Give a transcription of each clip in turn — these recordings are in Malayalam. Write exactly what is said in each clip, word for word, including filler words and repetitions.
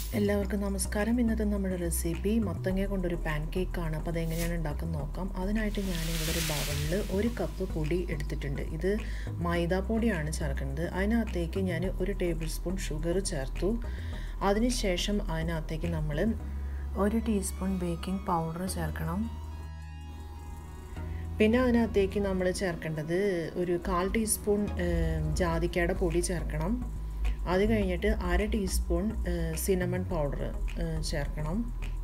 എല്ലാവർക്കും നമസ്കാരം. ഇന്നത്തെ നമ്മുടെ റെസിപ്പി മത്തങ്ങ കൊണ്ടൊരു പാൻ കേക്കാണ്. അപ്പോൾ അതെങ്ങനെയാണ് ഉണ്ടാക്കുന്നത് നോക്കാം. അതിനായിട്ട് ഞാൻ ഇവിടെ ഒരു ബൗളിൽ ഒരു കപ്പ് പൊടി എടുത്തിട്ടുണ്ട്. ഇത് മൈദാപ്പൊടിയാണ് ചേർക്കുന്നത്. അതിനകത്തേക്ക് ഞാൻ ഒരു ടേബിൾ സ്പൂൺ ഷുഗർ ചേർത്തു. അതിനുശേഷം അതിനകത്തേക്ക് നമ്മൾ ഒരു ടീസ്പൂൺ ബേക്കിംഗ് പൗഡർ ചേർക്കണം. പിന്നെ അതിനകത്തേക്ക് നമ്മൾ ചേർക്കേണ്ടത് ഒരു കാൽ ടീസ്പൂൺ ജാതിക്കയുടെ പൊടി ചേർക്കണം. അത് കഴിഞ്ഞിട്ട് അര ടീസ്പൂൺ സിനമൺ പൗഡർ ചേർക്കണം.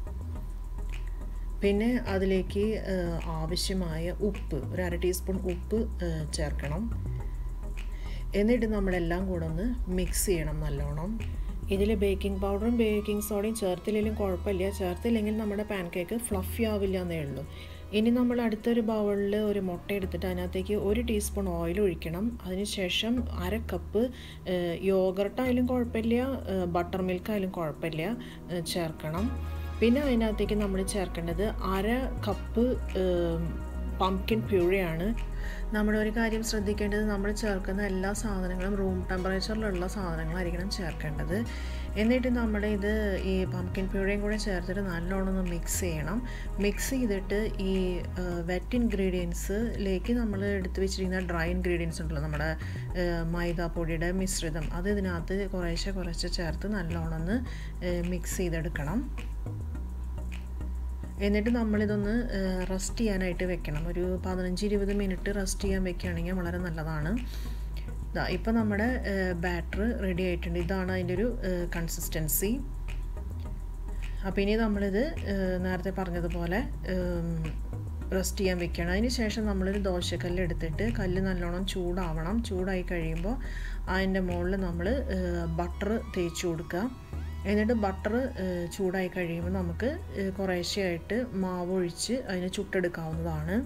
പിന്നെ അതിലേക്ക് ആവശ്യമായ ഉപ്പ് ഒരു അര ടീസ്പൂൺ ഉപ്പ് ചേർക്കണം. എന്നിട്ട് നമ്മളെല്ലാം കൂടെ ഒന്ന് മിക്സ് ചെയ്യണം നല്ലോണം. ഇതിൽ ബേക്കിംഗ് പൗഡറും ബേക്കിംഗ് സോഡയും ചേർത്തില്ലെങ്കിലും കുഴപ്പമില്ല. ചേർത്തില്ലെങ്കിൽ നമ്മുടെ പാൻ കേക്ക് ഫ്ലഫി ആവില്ല എന്നേ ഉള്ളൂ. ഇനി നമ്മൾ അടുത്തൊരു ബൗളിൽ ഒരു മുട്ട എടുത്തിട്ട് അതിനകത്തേക്ക് ഒരു ടീസ്പൂൺ ഓയിൽ ഒഴിക്കണം. അതിനുശേഷം അര കപ്പ് യോഗർട്ടായാലും കുഴപ്പമില്ല, ബട്ടർ മിൽക്കായാലും കുഴപ്പമില്ല ചേർക്കണം. പിന്നെ അതിനകത്തേക്ക് നമ്മൾ ചേർക്കേണ്ടത് അര കപ്പ് പംകിൻ പ്യൂരിയാണ്. നമ്മളൊരു കാര്യം ശ്രദ്ധിക്കേണ്ടത്, നമ്മൾ ചേർക്കുന്ന എല്ലാ സാധനങ്ങളും റൂം ടെമ്പറേച്ചറിലുള്ള സാധനങ്ങളായിരിക്കണം ചേർക്കേണ്ടത്. എന്നിട്ട് നമ്മൾ ഇത് ഈ പംകിൻ പ്യൂരിയും കൂടെ ചേർത്തിട്ട് നല്ലോണം ഒന്ന് മിക്സ് ചെയ്യണം. മിക്സ് ചെയ്തിട്ട് ഈ വെറ്റ് ഇൻഗ്രീഡിയൻസിലേക്ക് നമ്മൾ എടുത്ത് വെച്ചിരിക്കുന്ന ഡ്രൈ ഇൻഗ്രീഡിയൻസ് ഉണ്ടല്ലോ, നമ്മുടെ മൈദാപ്പൊടിയുടെ മിശ്രിതം, അത് ഇതിനകത്ത് കുറേശ്ശെ കുറച്ച് ചേർത്ത് നല്ലോണം ഒന്ന് മിക്സ് ചെയ്തെടുക്കണം. എന്നിട്ട് നമ്മളിതൊന്ന് റെസ്റ്റ് ചെയ്യാനായിട്ട് വെക്കണം. ഒരു പതിനഞ്ച് ഇരുപത് മിനിറ്റ് റെസ്റ്റ് ചെയ്യാൻ വെക്കുകയാണെങ്കിൽ വളരെ നല്ലതാണ്. ഇതാ ഇപ്പോൾ നമ്മുടെ ബാറ്റർ റെഡി ആയിട്ടുണ്ട്. ഇതാണ് അതിൻ്റെ ഒരു കൺസിസ്റ്റൻസി. അപ്പോൾ ഇനി നമ്മളിത് നേരത്തെ പറഞ്ഞതുപോലെ റെസ്റ്റ് ചെയ്യാൻ വെക്കണം. അതിന് ശേഷം നമ്മളൊരു ദോശക്കല്ല് എടുത്തിട്ട് കല്ല് നല്ലോണം ചൂടാവണം. ചൂടായി കഴിയുമ്പോൾ അതിൻ്റെ മുകളിൽ നമ്മൾ ബട്ടർ തേച്ച് കൊടുക്കുക. എന്നിട്ട് ബട്ടർ ചൂടായി കഴിയുമ്പോൾ നമുക്ക് കുറേശ്ശെയായിട്ട് മാവ് ഒഴിച്ച് അതിനെ ചുട്ടെടുക്കാവുന്നതാണ്.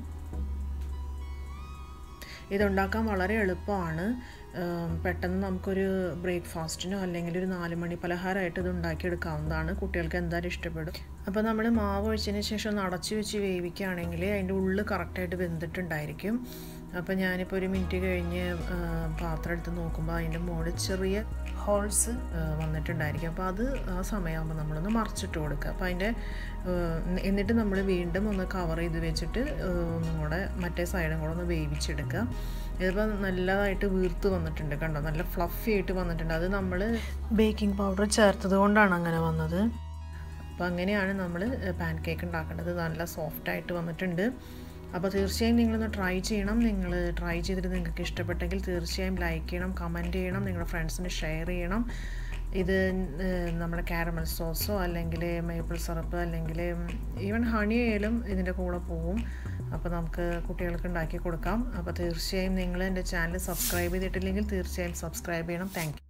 ഇതുണ്ടാക്കാൻ വളരെ എളുപ്പമാണ്. പെട്ടെന്ന് നമുക്കൊരു ബ്രേക്ക്ഫാസ്റ്റിനോ അല്ലെങ്കിൽ ഒരു നാല് മണി പലഹാരമായിട്ട് ഇത് ഉണ്ടാക്കിയെടുക്കാവുന്നതാണ്. കുട്ടികൾക്ക് എന്തായാലും ഇഷ്ടപ്പെടും. അപ്പോൾ നമ്മൾ മാവ് ഒഴിച്ചതിന് ശേഷം ഒന്ന് അടച്ചു വെച്ച് വേവിക്കുകയാണെങ്കിൽ അതിൻ്റെ ഉള്ളിൽ കറക്റ്റായിട്ട് വെന്തിട്ടുണ്ടായിരിക്കും. അപ്പോൾ ഞാനിപ്പോൾ ഒരു മിനിറ്റ് കഴിഞ്ഞ് പാത്രം എടുത്ത് നോക്കുമ്പോൾ അതിൻ്റെ മുകളിൽ ചെറിയ ഹോൾസ് വന്നിട്ടുണ്ടായിരിക്കും. അപ്പോൾ അത് ആ സമയമാകുമ്പോൾ നമ്മളൊന്ന് മറിച്ചിട്ട് കൊടുക്കുക. അപ്പോൾ അതിൻ്റെ എന്നിട്ട് നമ്മൾ വീണ്ടും ഒന്ന് കവർ ചെയ്ത് വെച്ചിട്ട് ഒന്നും കൂടെ മറ്റേ സൈഡും കൂടെ ഒന്ന് വേവിച്ചെടുക്കുക. ഇതിപ്പോൾ നല്ലതായിട്ട് വീർത്ത് വന്നിട്ടുണ്ട്, കണ്ടോ, നല്ല ഫ്ലഫി ആയിട്ട് വന്നിട്ടുണ്ട്. അത് നമ്മൾ ബേക്കിംഗ് പൗഡർ ചേർത്തത് കൊണ്ടാണ് അങ്ങനെ വന്നത്. അപ്പോൾ അങ്ങനെയാണ് നമ്മൾ പാൻ കേക്ക് ഉണ്ടാക്കേണ്ടത്. നല്ല സോഫ്റ്റായിട്ട് വന്നിട്ടുണ്ട്. അപ്പോൾ തീർച്ചയായും നിങ്ങളൊന്ന് ട്രൈ ചെയ്യണം. നിങ്ങൾ ട്രൈ ചെയ്തിട്ട് നിങ്ങൾക്ക് ഇഷ്ടപ്പെട്ടെങ്കിൽ തീർച്ചയായും ലൈക്ക് ചെയ്യണം, കമൻറ്റ് ചെയ്യണം, നിങ്ങളുടെ ഫ്രണ്ട്സിന് ഷെയർ ചെയ്യണം. ഇത് നമ്മുടെ കാരമൽ സോസോ അല്ലെങ്കിൽ മേപ്പിൾ സിറപ്പ് അല്ലെങ്കിൽ ഈവൻ ഹണി ആയാലും ഇതിൻ്റെ കൂടെ പോവും. അപ്പോൾ നമുക്ക് കുട്ടികൾക്ക് ഉണ്ടാക്കി കൊടുക്കാം. അപ്പോൾ തീർച്ചയായും നിങ്ങൾ എൻ്റെ ചാനൽ സബ്സ്ക്രൈബ് ചെയ്തിട്ടില്ലെങ്കിൽ തീർച്ചയായും സബ്സ്ക്രൈബ് ചെയ്യണം. Thank U.